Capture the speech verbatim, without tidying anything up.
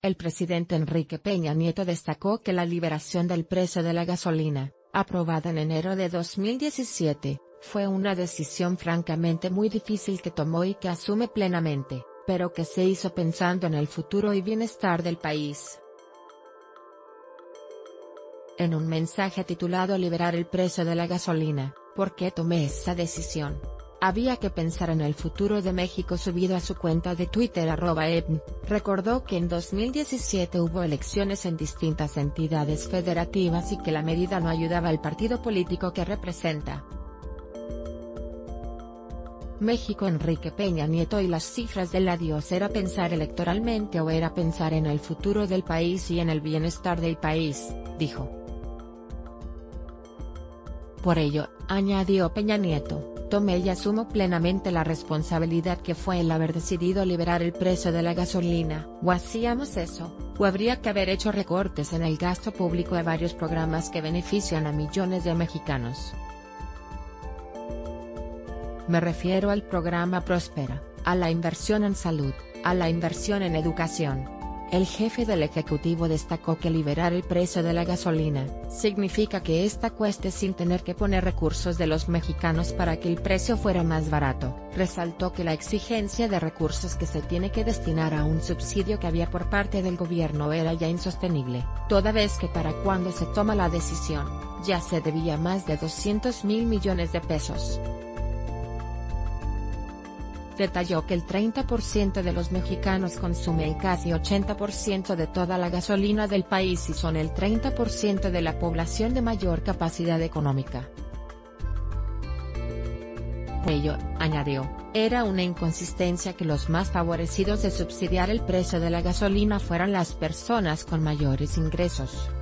El presidente Enrique Peña Nieto destacó que la liberación del precio de la gasolina, aprobada en enero de dos mil diecisiete, fue una decisión francamente muy difícil que tomó y que asume plenamente, pero que se hizo pensando en el futuro y bienestar del país. En un mensaje titulado Liberar el precio de la gasolina, ¿por qué tomé esa decisión? Había que pensar en el futuro de México. Subido a su cuenta de Twitter arroba ebn, recordó que en dos mil diecisiete hubo elecciones en distintas entidades federativas y que la medida no ayudaba al partido político que representa. México. Enrique Peña Nieto y las cifras del adiós. ¿Era pensar electoralmente o era pensar en el futuro del país y en el bienestar del país?, dijo. Por ello, añadió Peña Nieto, tomé y asumo plenamente la responsabilidad que fue el haber decidido liberar el precio de la gasolina. O hacíamos eso, o habría que haber hecho recortes en el gasto público de varios programas que benefician a millones de mexicanos. Me refiero al programa Prospera, a la inversión en salud, a la inversión en educación. El jefe del Ejecutivo destacó que liberar el precio de la gasolina significa que ésta cueste sin tener que poner recursos de los mexicanos para que el precio fuera más barato. Resaltó que la exigencia de recursos que se tiene que destinar a un subsidio que había por parte del gobierno era ya insostenible, toda vez que para cuando se toma la decisión, ya se debía más de doscientos mil millones de pesos. Detalló que el treinta por ciento de los mexicanos consume el casi ochenta por ciento de toda la gasolina del país y son el treinta por ciento de la población de mayor capacidad económica. Por ello, añadió, era una inconsistencia que los más favorecidos de subsidiar el precio de la gasolina fueran las personas con mayores ingresos.